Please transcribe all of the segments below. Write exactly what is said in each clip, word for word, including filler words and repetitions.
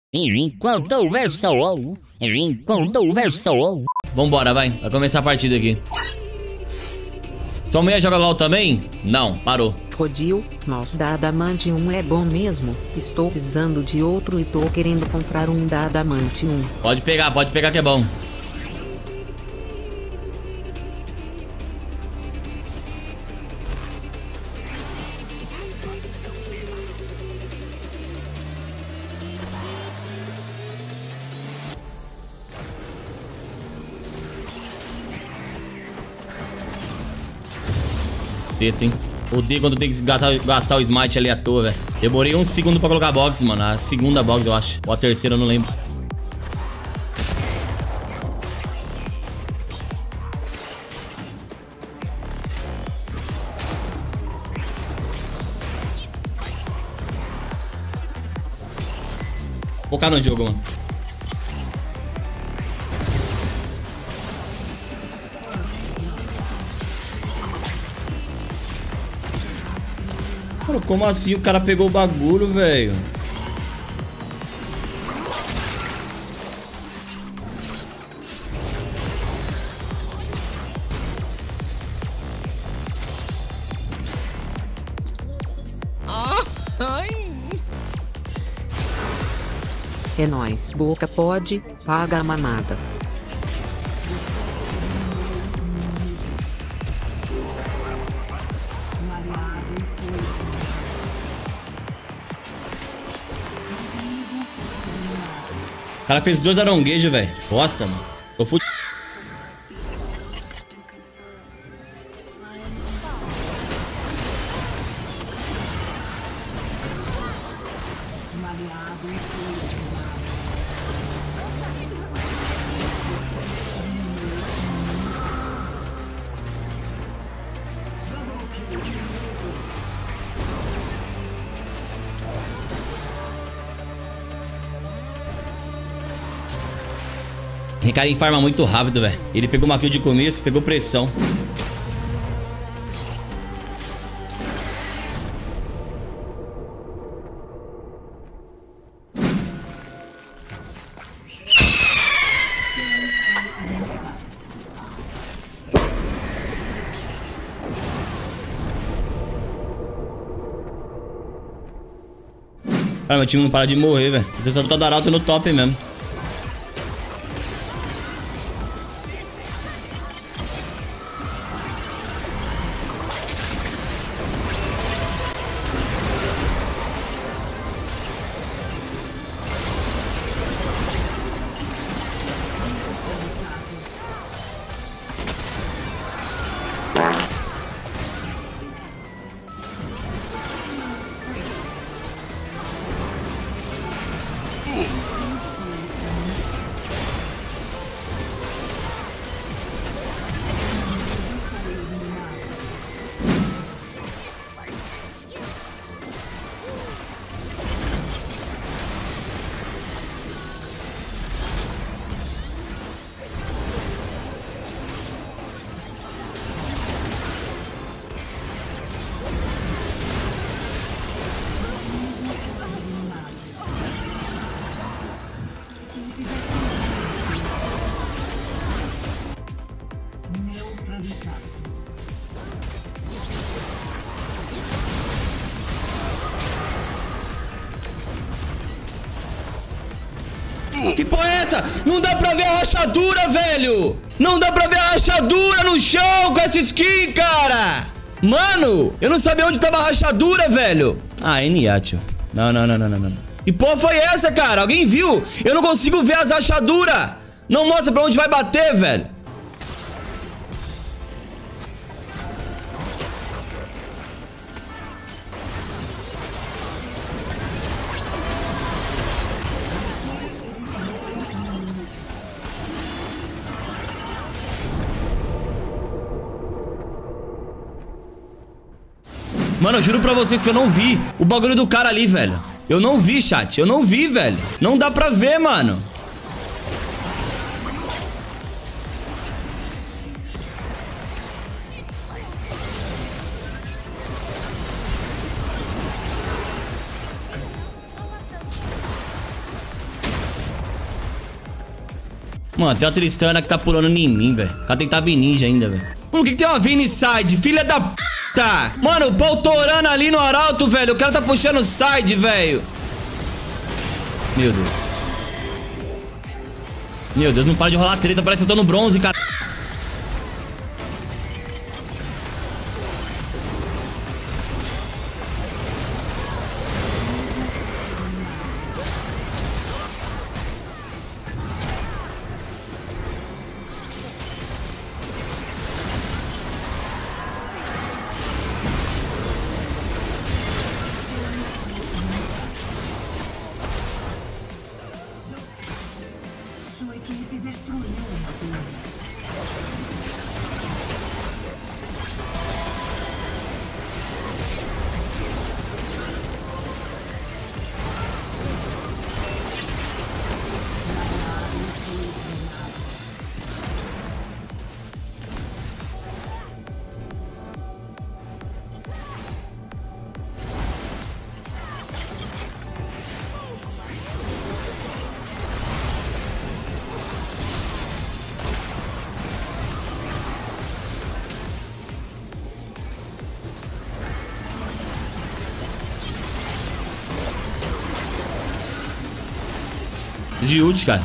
Enquanto houver sol, enquanto houver sol. Vambora, vai. Vai começar a partida aqui. Sua mulher joga LOL também? Não, parou. Rodil, nosso da Adamante um é bom mesmo. Estou precisando de outro e tô querendo comprar um da Adamante um. Pode pegar, pode pegar que é bom. Hein? Odeio quando tem que gastar, gastar o smite ali à toa, velho. Demorei um segundo pra colocar a box, mano. A segunda box, eu acho. Ou a terceira, eu não lembro. Focar no jogo, mano. Mano, como assim o cara pegou o bagulho, velho? Ah, ai. É nóis, boca pode, paga a mamada. O cara fez dois aronguejos, velho. Bosta, mano. Eu fui... Ricarim farma muito rápido, velho. Ele pegou uma kill de começo, pegou pressão. Cara, meu time não para de morrer, velho. Eu só tô da Arauto no top mesmo. Que porra é essa? Não dá pra ver a rachadura, velho! Não dá pra ver a rachadura no chão com essa skin, cara! Mano, eu não sabia onde tava a rachadura, velho! Ah, N A, tio. Não, não, não, não, não, não. Que porra foi essa, cara? Alguém viu? Eu não consigo ver as rachaduras! Não mostra pra onde vai bater, velho! Mano, eu juro pra vocês que eu não vi o bagulho do cara ali, velho. Eu não vi, chat. Eu não vi, velho. Não dá pra ver, mano. Mano, tem uma Tristana que tá pulando em mim, velho. O cara tem que estar ninja ainda, velho. Por que, que tem uma Vini side? Filha da p. Mano, o Paul torando ali no arauto, velho. O cara tá puxando side, velho. Meu Deus. Meu Deus, não para de rolar treta. Parece que eu tô no bronze, cara. Sua equipe destruiu uma torre. De ult, cara.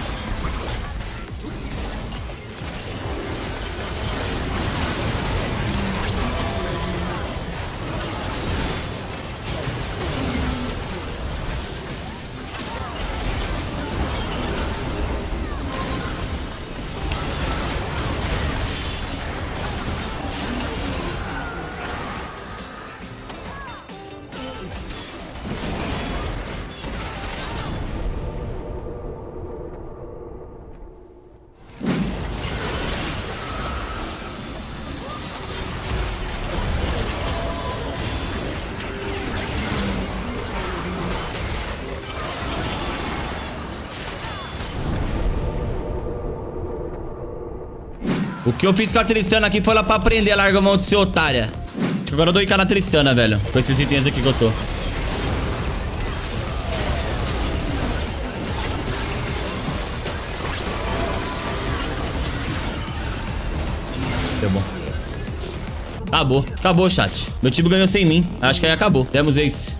O que eu fiz com a Tristana aqui foi lá pra aprender a largar a mão de ser otária. Agora eu dou I K na Tristana, velho. Com esses itens aqui que eu tô. Deu bom. Acabou. Acabou, chat. Meu time ganhou sem mim. Acho que aí acabou. Demos ace.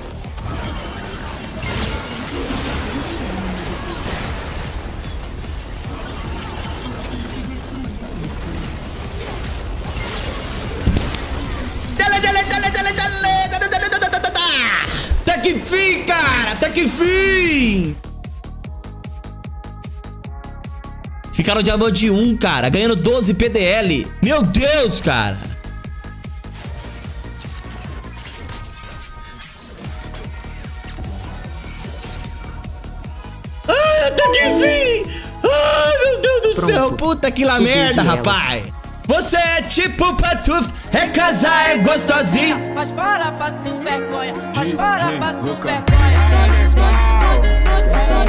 Até que fim, cara! Até que fim! Ficaram diamante um, cara. Ganhando doze P D L. Meu Deus, cara. Ai, até que fim! Ai, meu Deus do Pronto. céu. Puta que lá merda, ela. rapaz. Você é tipo Patuf, é casar, é gostosinho. Mas fora, passo vergonha. Mas fora, passo vergonha.